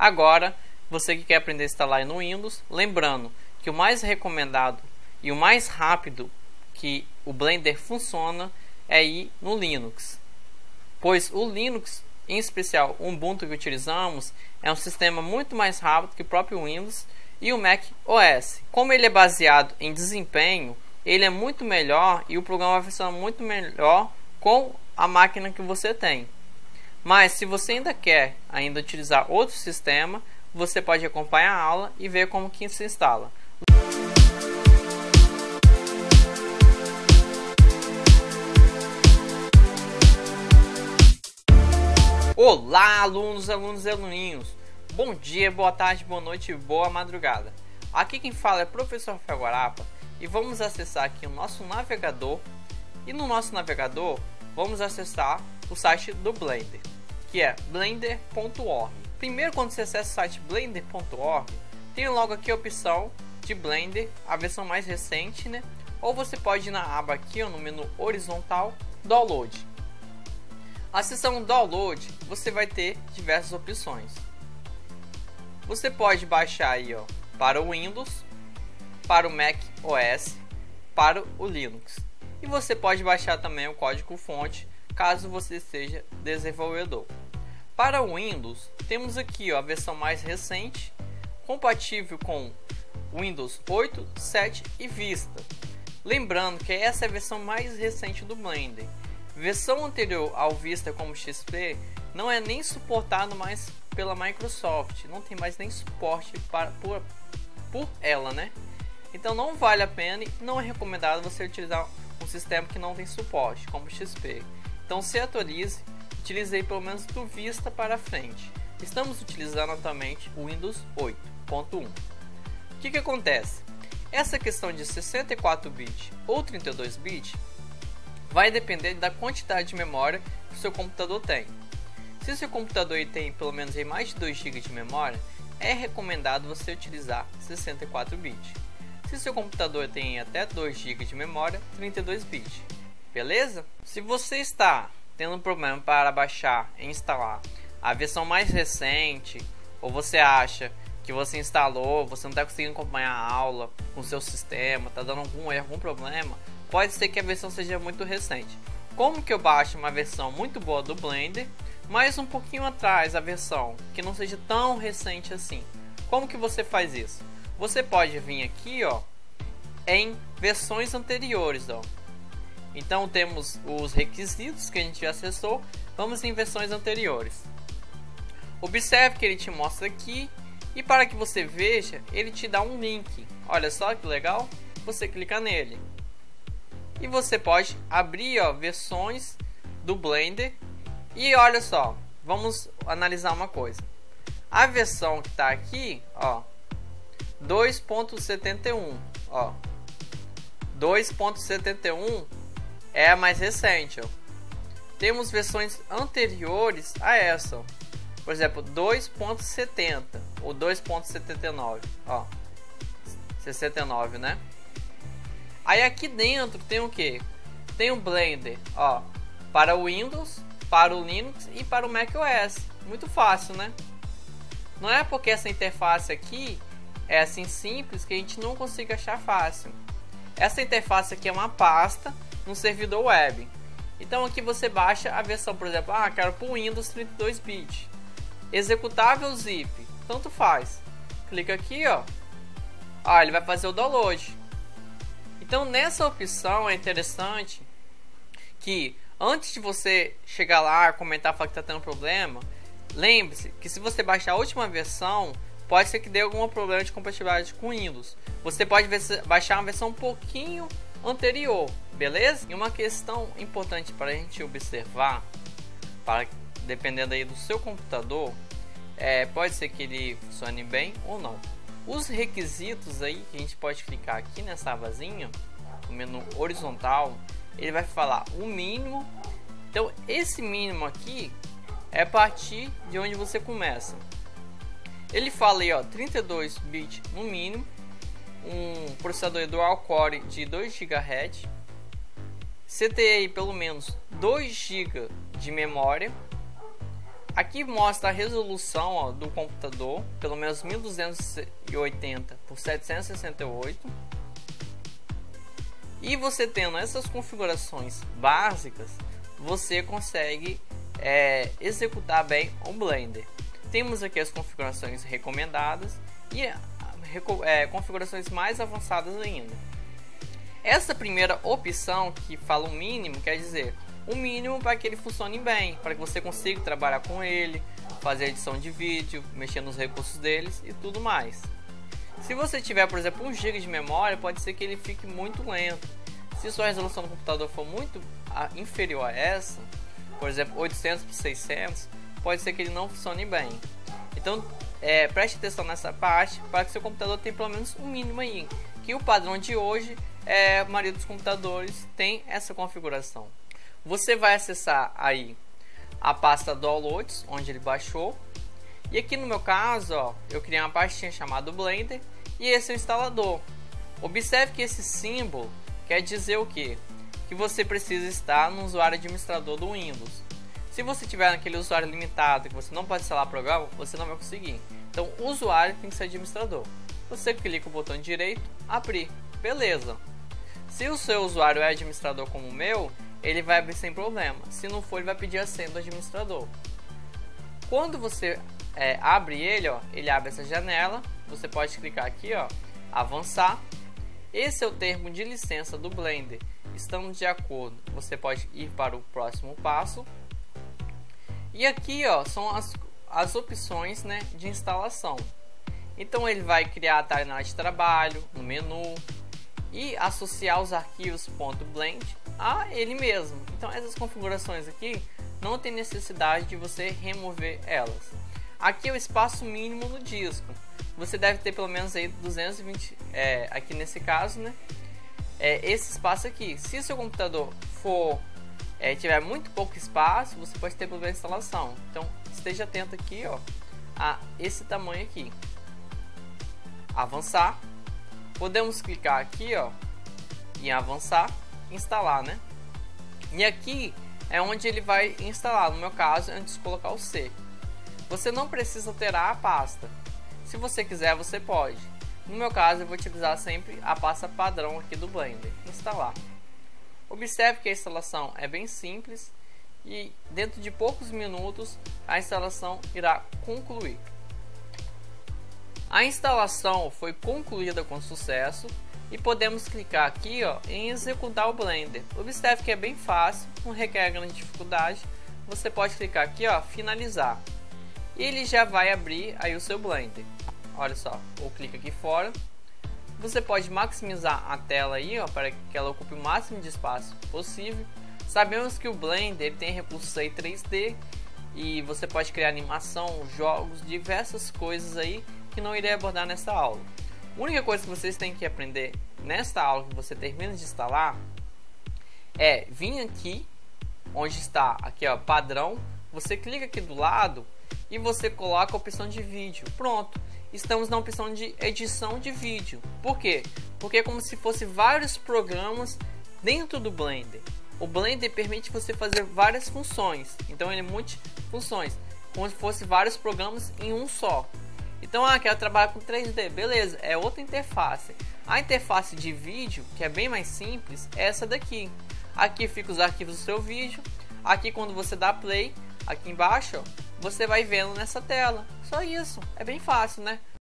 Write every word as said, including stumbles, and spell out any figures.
Agora, você que quer aprender a instalar no Windows, lembrando que o mais recomendado e o mais rápido que o Blender funciona é ir no Linux, pois o Linux, em especial o Ubuntu que utilizamos, é um sistema muito mais rápido que o próprio Windows e o Mac O S. Como ele é baseado em desempenho, ele é muito melhor e o programa vai funcionar muito melhor com a máquina que você tem. Mas se você ainda quer ainda utilizar outro sistema, você pode acompanhar a aula e ver como que se instala. Olá, alunos, alunos e aluninhos. Bom dia, boa tarde, boa noite e boa madrugada. Aqui quem fala é o professor Rafael Guarapa e vamos acessar aqui o nosso navegador. E no nosso navegador vamos acessar o site do Blender, que é blender ponto org. Primeiro, quando você acessa o site blender ponto org, tem logo aqui a opção de Blender, a versão mais recente, né? Ou você pode ir na aba aqui, ó, no menu horizontal, Download. A seção Download, você vai ter diversas opções. Você pode baixar aí, ó, para o Windows, para o Mac O S, para o Linux. E você pode baixar também o código-fonte, caso você seja desenvolvedor. Para o Windows, temos aqui, ó, a versão mais recente, compatível com Windows oito, sete e Vista. Lembrando que essa é a versão mais recente do Blender. Versão anterior ao Vista como X P não é nem suportado mais pela Microsoft, não tem mais nem suporte para, por, por ela, né? Então não vale a pena e não é recomendado você utilizar um sistema que não tem suporte, como X P. Então se atualize, utilize aí pelo menos do Vista para frente. Estamos utilizando atualmente o Windows oito ponto um. O que que acontece? Essa questão de sessenta e quatro bits ou trinta e dois bits vai depender da quantidade de memória que o seu computador tem. Se o seu computador tem pelo menos mais de dois gigas de memória, é recomendado você utilizar sessenta e quatro bits. Se o seu computador tem até dois gigas de memória, trinta e dois bits. Beleza? Se você está tendo um problema para baixar e instalar a versão mais recente, ou você acha que você instalou, você não está conseguindo acompanhar a aula com o seu sistema, está dando algum erro, algum problema, pode ser que a versão seja muito recente. Como que eu baixo uma versão muito boa do Blender, mas um pouquinho atrás a versão que não seja tão recente assim? Como que você faz isso? Você pode vir aqui, ó, em versões anteriores, ó. Então temos os requisitos que a gente já acessou, vamos em versões anteriores. Observe que ele te mostra aqui e para que você veja, ele te dá um link. Olha só que legal, você clica nele. E você pode abrir, ó, versões do Blender. E olha só, vamos analisar uma coisa. A versão que está aqui, ó, dois ponto setenta e um, ó, dois ponto setenta e um é a mais recente, ó. Temos versões anteriores a essa, ó. Por exemplo, dois ponto setenta ou dois ponto setenta e nove, ó, sessenta e nove, né? Aí aqui dentro tem o que? Tem o Blender, ó, para o Windows, para o Linux e para o Mac O S. Muito fácil, né? Não é porque essa interface aqui é assim simples que a gente não consiga achar fácil. Essa interface aqui é uma pasta no servidor web. Então aqui você baixa a versão, por exemplo, ah, quero para o Windows trinta e dois bits. Executável zip, tanto faz. Clica aqui, ó. Ah, ele vai fazer o download. Então nessa opção é interessante que antes de você chegar lá, comentar, falar que está tendo problema, lembre-se que se você baixar a última versão, pode ser que dê algum problema de compatibilidade com Windows. Você pode baixar uma versão um pouquinho anterior, beleza? E uma questão importante para a gente observar, para, dependendo aí do seu computador, é, pode ser que ele funcione bem ou não. Os requisitos aí, que a gente pode clicar aqui nessa abazinha, no menu horizontal, ele vai falar o mínimo. Então esse mínimo aqui é a partir de onde você começa. Ele fala aí, ó, trinta e dois bits no mínimo, um processador dual core de dois gigahertz, C T I pelo menos dois gigas de memória, Aqui mostra a resolução, ó, do computador, pelo menos mil duzentos e oitenta por setecentos e sessenta e oito. E você tendo essas configurações básicas, você consegue é, executar bem o Blender. Temos aqui as configurações recomendadas e é, configurações mais avançadas ainda. Essa primeira opção que fala o mínimo, quer dizer o mínimo para que ele funcione bem, para que você consiga trabalhar com ele, fazer edição de vídeo, mexer nos recursos deles e tudo mais. Se você tiver, por exemplo, um giga de memória, pode ser que ele fique muito lento. Se sua resolução do computador for muito inferior a essa, por exemplo, oitocentos por seiscentos, pode ser que ele não funcione bem. Então, é, preste atenção nessa parte para que seu computador tenha pelo menos um mínimo aí, que o padrão de hoje é a maioria dos computadores tem essa configuração. Você vai acessar aí a pasta Downloads, onde ele baixou. E aqui no meu caso, ó, eu criei uma pastinha chamada Blender e esse é o instalador. Observe que esse símbolo quer dizer o que? Que você precisa estar no usuário administrador do Windows. Se você tiver naquele usuário limitado, que você não pode instalar programa, você não vai conseguir. Então o usuário tem que ser administrador. Você clica o botão direito, abrir, beleza. Se o seu usuário é administrador como o meu, ele vai abrir sem problema. Se não for, ele vai pedir a senha do administrador. Quando você é, abre ele, ó, ele abre essa janela. Você pode clicar aqui, ó, avançar. Esse é o termo de licença do Blender. Estando de acordo, você pode ir para o próximo passo. E aqui, ó, são as, as opções, né, de instalação. Então ele vai criar a timeline de trabalho no menu e associar os arquivos .blend a ele mesmo. Então essas configurações aqui não tem necessidade de você remover elas. Aqui é o espaço mínimo no disco. Você deve ter pelo menos aí duzentos e vinte, é, aqui nesse caso, né? É, esse espaço aqui. Se seu computador for é, tiver muito pouco espaço, você pode ter problema de instalação. Então esteja atento aqui, ó, a esse tamanho aqui. Avançar. Podemos clicar aqui, ó, em avançar, instalar, né? E aqui é onde ele vai instalar. No meu caso, antes de colocar o C. Você não precisa alterar a pasta. Se você quiser, você pode. No meu caso, eu vou utilizar sempre a pasta padrão aqui do Blender. Instalar. Observe que a instalação é bem simples e dentro de poucos minutos a instalação irá concluir. A instalação foi concluída com sucesso e podemos clicar aqui, ó, em executar o Blender. Observe que é bem fácil, não requer grande dificuldade. Você pode clicar aqui, ó, finalizar. E ele já vai abrir aí o seu Blender. Olha só, ou clica aqui fora. Você pode maximizar a tela aí, ó, para que ela ocupe o máximo de espaço possível. Sabemos que o Blender ele tem recursos aí três D e você pode criar animação, jogos, diversas coisas aí que não irei abordar nesta aula. A única coisa que vocês têm que aprender nesta aula que você termina de instalar é vir aqui onde está aqui, ó, padrão. Você clica aqui do lado e você coloca a opção de vídeo. Pronto, estamos na opção de edição de vídeo. Por quê? Porque é como se fosse vários programas dentro do Blender. O Blender permite você fazer várias funções, então ele é multifunções, como se fosse vários programas em um só. Então, ah, quero trabalhar com três D, beleza, é outra interface. A interface de vídeo, que é bem mais simples, é essa daqui. Aqui fica os arquivos do seu vídeo. Aqui quando você dá play, aqui embaixo, ó, você vai vendo nessa tela. Só isso, é bem fácil, né?